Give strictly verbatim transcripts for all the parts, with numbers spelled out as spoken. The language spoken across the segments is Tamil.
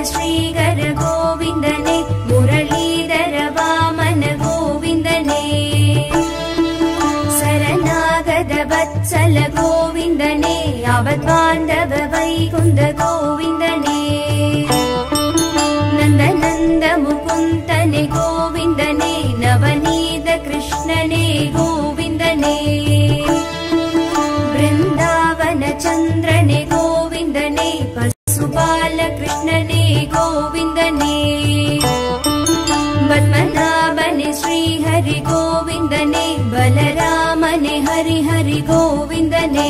श्रीकर गोविन्दने मुरलीधर वामन गोविन्दने शरणागत वत्सल गोविन्दने यावद्बान्धव वैकुण्ठ गोविन्दने नन्दनन्द मुकुन्दने गोविन्दने नवनीत कृष्णने गोविन्दने वृन्दावन चन्द्रने गोविन्दने पशुपाल कृष्णने गोविन्दने पद्मनाभने श्रीहरि गोविन्दने बलरामने हरि हरि गोविन्दने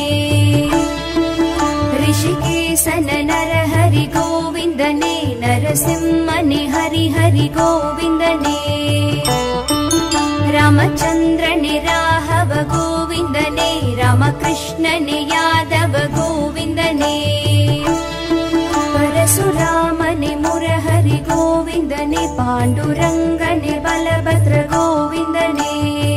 ऋषिकेशन नरहरि गोविन्दने नरसिंहने हरि हरि गोविन्दने रामचन्द्रने राघव गोविन्दने रामकृष्णने यादव गोविन्दने परशुरामने मुरहरि गोविन्दने पाण्डुरङ्गने बलभद्र गोविन्दने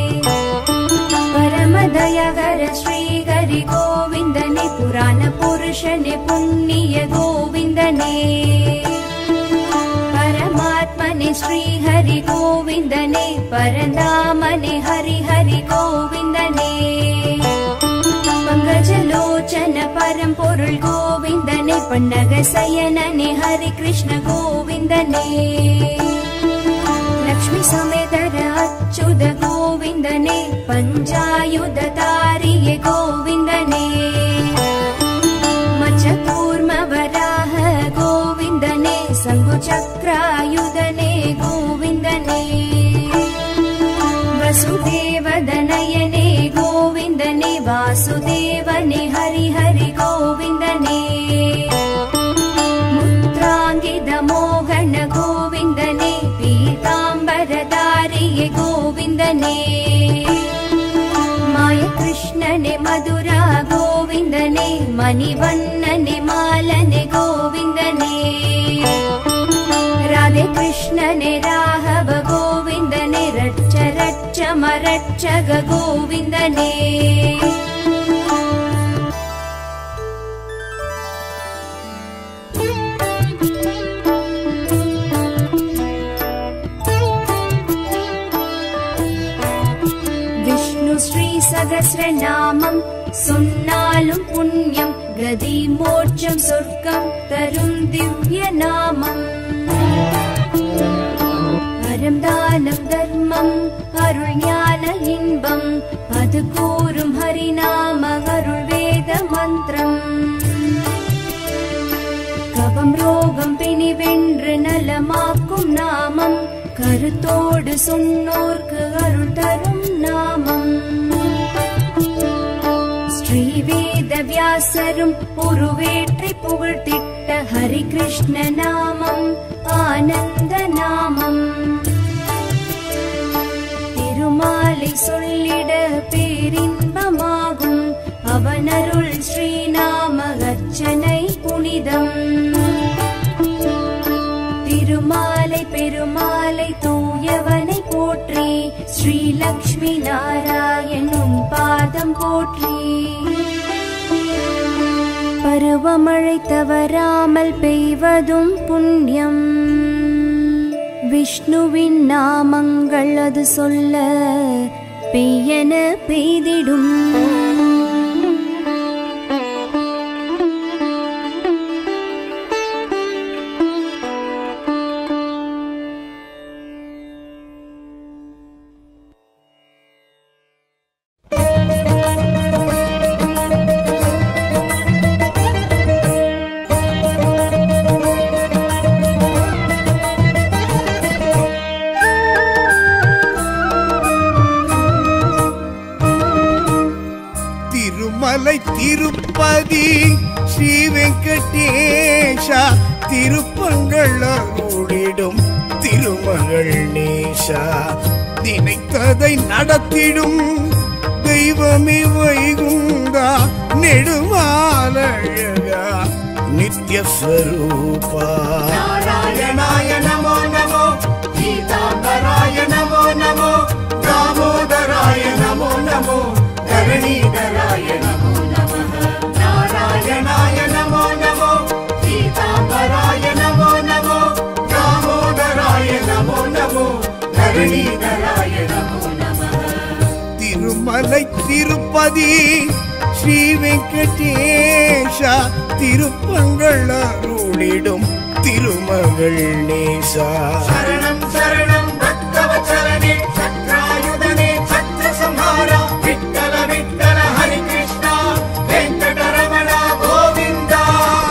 परमदयाकर श्रीहरि गोविन्दने पुराण पुरुषने पुण्य गोविन्दने परमात्मने श्रीहरि गोविन्दने परधामने हरि हरि गोविन्दने पंकजलोचन परम पोरुल गोविन्दने पन्नग शयनने हरि कृष्ण गोविन्दने लक्ष्मी समेतर अच्युत गोविन्दने पञ्चायुधधारिये गोविन्दने मत्स्यकूर्म वराह गोविन्दने शङ्खचक्रायुधने गोविन्दने वसुदेवदनयने गोविन्दने वासुदेवने हरि हरि गोविन्दने मुद्राङ्गितमोहन गोविन्दने पीताम्बरधारिये गोविन्दने मायकृष्णने मधुरा गोविन्दने मणिवन्नने मालने गोविन्दने राधे कृष्णने राघव गोविन्दने रच्च रच्च मरच्चग गोविन्दने विष्णु श्री सहस्रनामं சொன்னாலும் புண்ணியம் கதி மோட்சம் சொர்க்கம் தரும் திவ்ய நாமம் அறம் தானம் தர்மம் அருள் ஞான இன்பம் அது கூறும் ஹரிநாம அருள் வேத மந்திரம் கபம் ரோகம் பிணி வென்று நலமாக்கும் நாமம் கருத்தோடு சொன்னோர்க்கு அருள் தரும் நாமம் ஸ்ரீவேத வியாசரும் உருவேற்றி புகழ்த்திட்ட ஹரி கிருஷ்ண நாமம் ஆனந்த நாமம் திருமாலை சொல்லிட பேரின்பமாகும் அவனருள் ஸ்ரீநாம அர்ச்சனை புனிதம் திருமாலை பெருமாலை தூயவனை போற்றி ஸ்ரீ லக்ஷ்மி நாராயணும் பாதம் போற்றி பருவமழை தவறாமல் பெய்வதும் புண்ணியம் விஷ்ணுவின் நாமங்கள் அது சொல்ல பெய்யென பெய்திடும் திருப்பதி ஸ்ரீ வெங்கடேஷா திருப்பங்கள் அருளிடும் திருமகள் நேஷா நினைத்ததை நடத்திடும் தெய்வமே வைகுந்தா நெடுமாலழகா நித்ய ஸ்வரூபா நாராயணாய நமோ நமோ பீதாம்பராய நமோ நமோ தாமோதராய நமோ நமோ धरणीधराय नमो नमः नारायणाय नमो नमो पीताम्बराय नमो नमो தரணீதராய நமோ நமः. திருமலை திருப்பதி ஸ்ரீ வெங்கடேஷா திருப்பங்கள் அருளிடும் திருமகள் நேசா. சரணம் சரணம் பக்தவச்சலனே சக்ராயுதனே சத்ர சம்ஹாரா விட்டல விட்டல ஹரி கிருஷ்ணா வெங்கடரமண கோவிந்தா.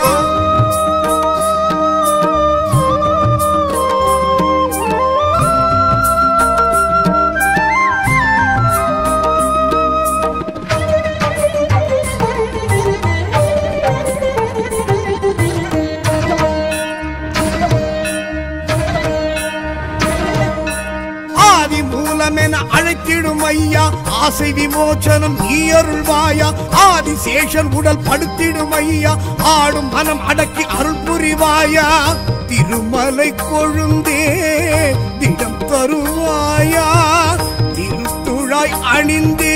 அழைத்திடும் ஐயா ஆசை விமோச்சனம் நீ அருள்வாயா. ஆதிசேஷன் உடல் படுத்திடும் ஐயா ஆடும் மனம் அடக்கி அருள் புரிவாயா. திருமலை கொழுந்தே திடம் தருவாயா. திருத்துழாய் அணிந்தே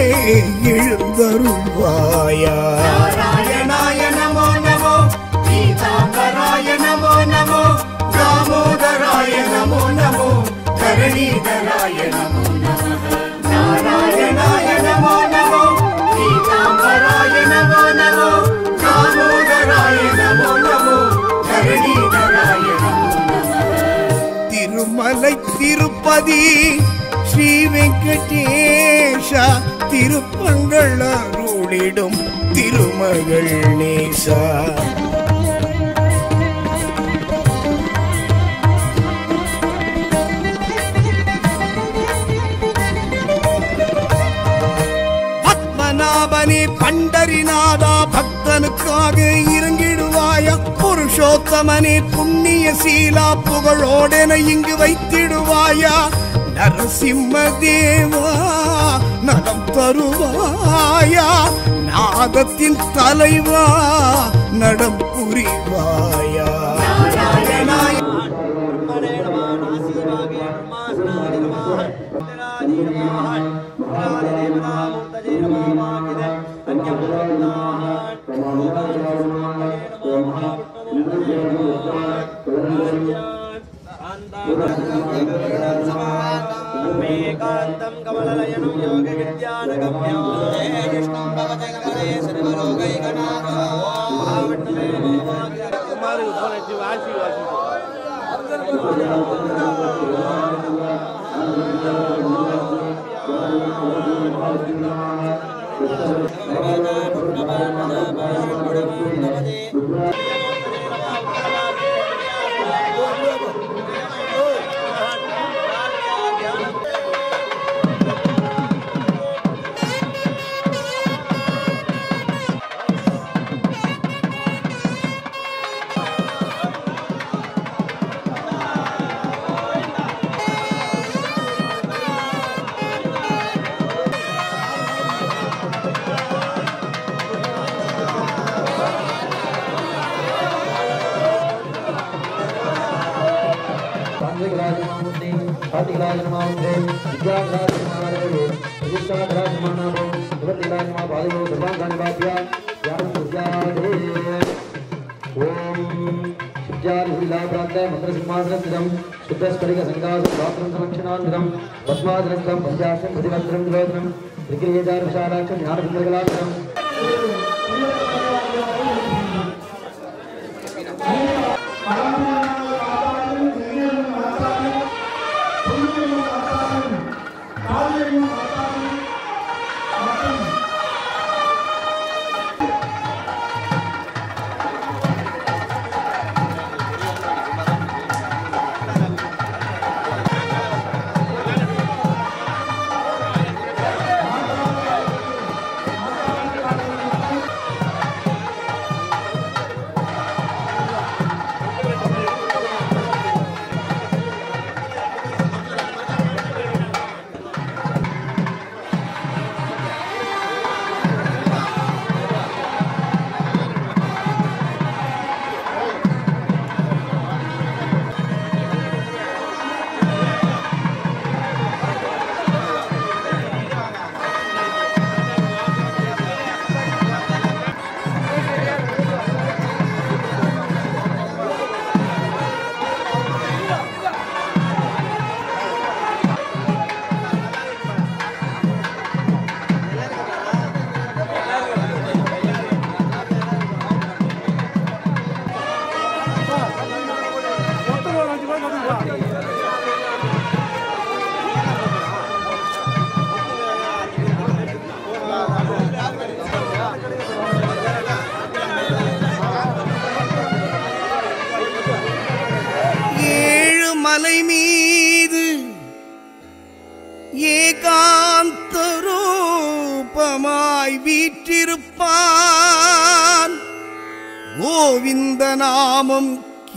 எழுந்தருள்வாயா. நாராயணாய நமோ நமோ பீதாம்பராய நமோ நமோ தாமோதராய நமோ நமோ தரணீதராய நமோ நமः. நாராயணாய நமோ நமோ பீதாம்பராய நமோ நமோ தாமோதராய நமோ நமோ தரணீதராய நமோ நமः. திருமலை திருப்பதி ஸ்ரீ வெங்கடேஷா திருப்பங்கள் அருளிடும் திருமகள் நேசா. பத்மநாபனே பண்டரிநாதா பக்தனுக்காக இறங்கிடுவாயா. புருஷோத்தமனே புண்ணிய சீலா புகழோடென இங்கு வைத்திடுவாயா. நரசிம்ம தேவா நலம் தருவாயா. நாதத்தின் தலைவா நடம் புரிவாயா. நாராயணாய मेकान्तं कमलनयनं योगविद्यानगम्यं विष्णुं भवते कमले सर्वलोकैकनाथो महाविष्णवे कुमारी उपनेति वासी वासी ஏழு மலை மீது ஏகாந்த ரூபமாய் வீற்றிருப்பான். கோவிந்த நாமம்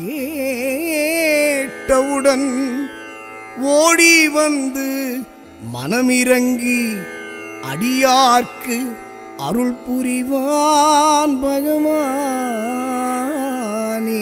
கேட்டவுடன் ஓடி வந்து மனமிறங்கி அடியார்க்கு அருள் புரிவான் பகவானே.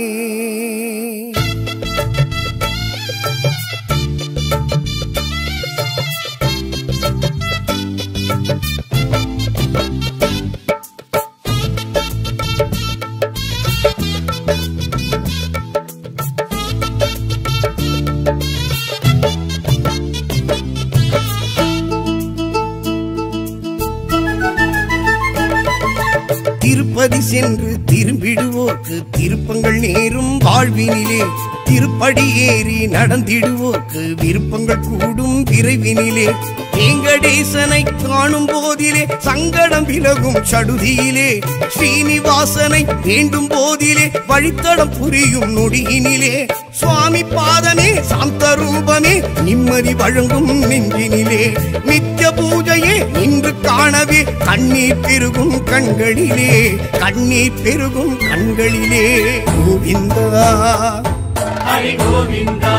திருப்பதி சென்று திரும்பிடுவோர்க்கு திருப்பங்கள் நேரும் வாழ்வினிலே. திருப்படி ஏறி நடந்திடுவோர்க்கு விருப்பங்கள் கூடும் விரைவினிலே. வெங்கடேசனை காணும் போதிலே சங்கடம் விலகும் சடுதியிலே. ஸ்ரீனிவாசனை வேண்டும் போதிலே வழித்தடம் புரியும் நொடியினிலே. சுவாமி பாதமே சாந்த ரூபமே நிம்மதி வழங்கும் நெஞ்சினிலே. நித்திய பூஜையே இன்று காணவே கண்ணீர் பெருகும் கண்களிலே. கண்ணீர் பெருகும் கண்களிலே. கோவிந்தா ஹரி கோவிந்தா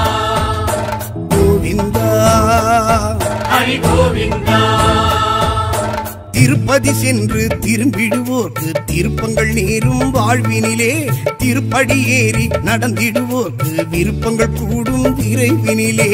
கோவிந்தா ஹரி கோவிந்தா. திருப்பதி சென்று திரும்பிடுவோர்க்கு திருப்பங்கள் நேரும் வாழ்வினிலே. திருப்படி ஏறி நடந்திடுவோர்க்கு விருப்பங்கள் கூடும் விரைவினிலே.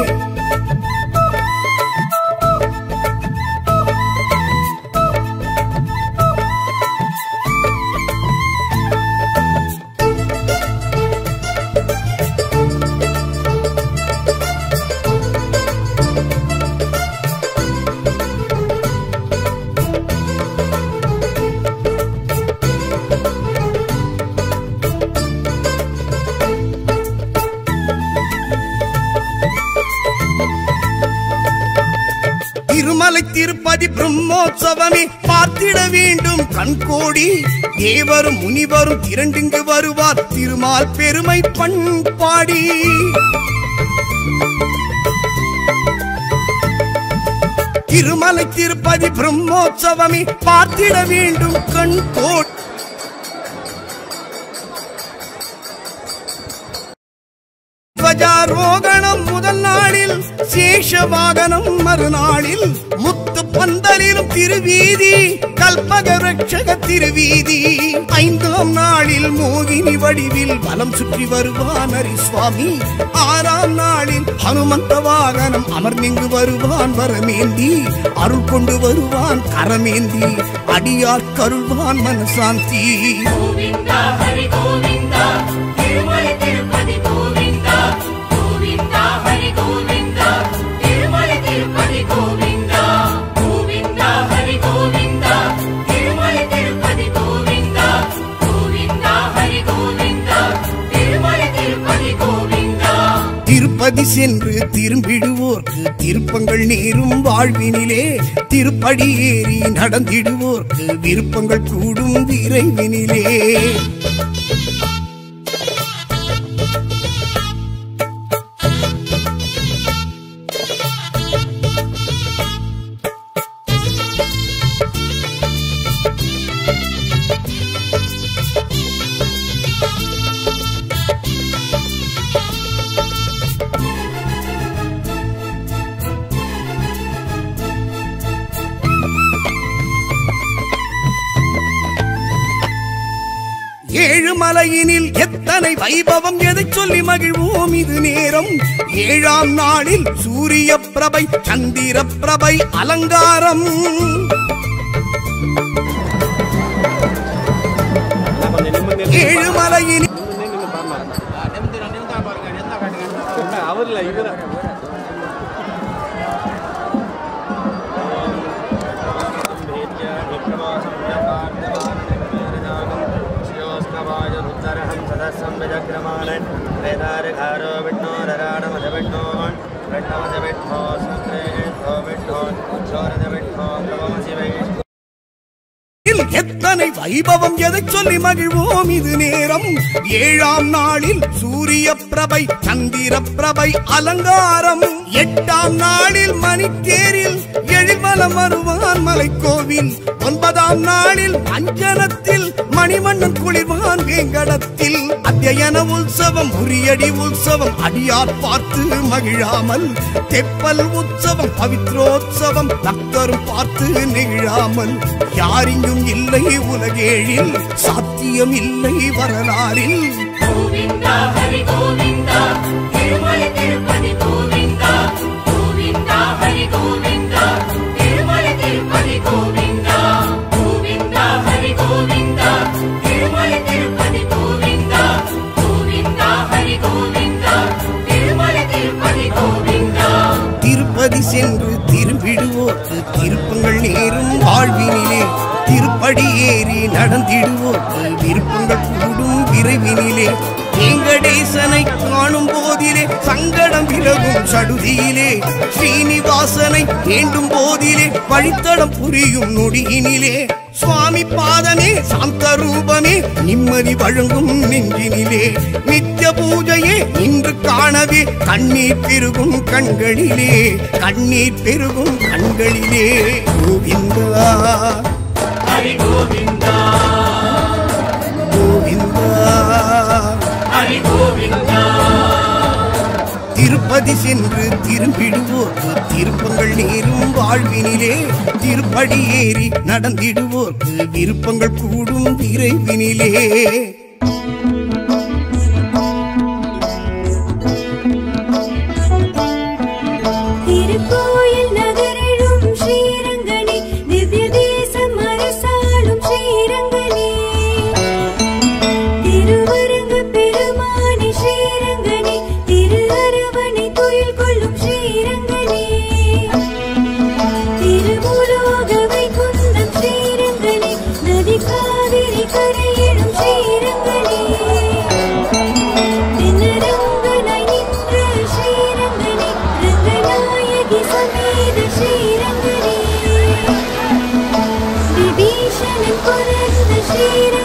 திருமலை திருப்பதி பிரம்மோற்சவமே பார்த்திட வேண்டும் கண்கோடி. தேவரும் முனிவரும் திரண்டிங்கு வருவார் திருமால் பெருமை பண்பாடி. திருமலை திருப்பதி பிரம்மோற்சவமே பார்த்திட வேண்டும் கண்கோடி. துவஜாரோகணம் முதல் நாளில் சேஷ வாகனம் மறுநாளில். முத்து பந்தலிலும் திருவீதி கல்பக ரட்சக திருவீதி. ஐந்தாம் நாளில் மோகினி வடிவில் வலம் சுற்றி வருவான் ஹரிசுவாமி. ஆறாம் நாளில் ஹனுமந்த வாகனம் அமர்ந்திங்கு வருவான் வரமேந்தி. அருள் கொண்டு வருவான் கரமேந்தி அடியார் கருள்வான் மனசாந்தி. கோவிந்தா ஹரி கோவிந்தா திருமலை திருப்பதி கோவிந்தா. கோவிந்தா ஹரி கோவிந்தா திருமலை திருப்பதி கோவிந்தா. கோவிந்தா ஹரி கோவிந்தா திருமலை திருப்பதி கோவிந்தா. கோவிந்தா ஹரி கோவிந்தா திருமலை திருப்பதி கோவிந்தா. திருப்பதி சென்று திரும்பிடுவோர்க்கு திருப்பங்கள் நேரும் வாழ்வினிலே. திருப்படி ஏறி நடந்திடுவோர்க்கு விருப்பங்கள் கூடும் விரைவினிலே. ஏழுமலையினில் எத்தனை வைபவம் எதை சொல்லி மகிழ்வோம் இது நேரம். ஏழாம் நாளில் சூரிய பிரபை சந்திர பிரபை அலங்காரம். ஏழுமலையினில் ருத்தரஹம் சதசம் विचक्रमाणन् वेदारिघारो विष्णोरराणमजविष्णोन् विष्णवजविष्णो सङ्ग्रेष्ठो विष्णो शोरजविष्णो प्रभमसि वैष्णो எத்தனை வைபவம் எதை சொல்லி மகிழ்வோம் இது நேரம் ஏழாம் நாளில் சூரிய பிரபை சந்திர பிரபை அலங்காரம் எட்டாம் நாளில் மணித்தேரில் எழில்வலம் வருவான் மலைக்கோவில் ஒன்பதாம் நாளில் அஞ்சனத்தில் மணிமன்னன் குளிர்வான் வேங்கடத்தில் அத்தியன உற்சவம் உரியடி உற்சவம் அடியார் பார்த்து மகிழாமல் தெப்பல் உற்சவம் பவித்ரோத்சவம் பக்தரும் பார்த்து நெகிழாமல் யாரிங்கும் இல்லை உலகேழில் சாத்தியம் இல்லை வரலாறில் கோவிந்தா ஹரி கோவிந்தா திருமலை திருப்பதி கோவிந்தா கோவிந்தா ஹரி கோவிந்தா திருமலை திருப்பதி கோவிந்தா கோவிந்தா ஹரி கோவிந்தா திருமலை திருப்பதி கோவிந்தா கோவிந்தா ஹரி கோவிந்தா திருமலை திருப்பதி கோவிந்தா திருப்பதி சென்று திரும்பிடுவோர்க்கு திருப்பங்கள் நேரும் வாழ்வினிலே திருப்படி ஏறி நடந்திடுவோர்க்கு விருப்பங்கள் கூடும் விரைவினிலே வெங்கடேசனை காணும் போதிலே சங்கடம் விலகும் சடுதியிலே ஸ்ரீனிவாசனை வேண்டும் போதிலே வழித்தடம் புரியும் நொடியினிலே சுவாமி பாதமே சாந்த ரூபமே நிம்மதி வழங்கும் நெஞ்சினிலே நித்திய பூஜையே இன்று காணவே கண்ணீர் பெருகும் கண்களிலே கண்ணீர் பெருகும் கண்களிலே கோவிந்தா ஹரி கோவிந்தா கோவிந்தா ஹரி கோவிந்தா திருப்பதி சென்று திரும்பிடுவோர்க்கு திருப்பங்கள் நேரும் வாழ்வினிலே திருப்படி ஏறி நடந்திடுவோர்க்கு விருப்பங்கள் கூடும் விரைவினிலே திருக்கோயில் நகரிலும் ஸ்ரீரங்கனே திவ்ய தேசம் அரசாளும் ஸ்ரீரங்கனே திருவரங்க பெருமானே ஸ்ரீரங்கனே திரு அரவணை துயில் கொள்ளும் ஸ்ரீரங்கனே திருமுலோக வைகுந்தம் ஸ்ரீரங்கனே நதி காவிரி கரையிடும் ஸ்ரீரங்கனே தினரங்கனாய் நின்ற ஸ்ரீரங்கனே ரங்கநாயகி சமேத ஸ்ரீரங்கனே விபீஷணன் பிறந்த ஸ்ரீரங்கனே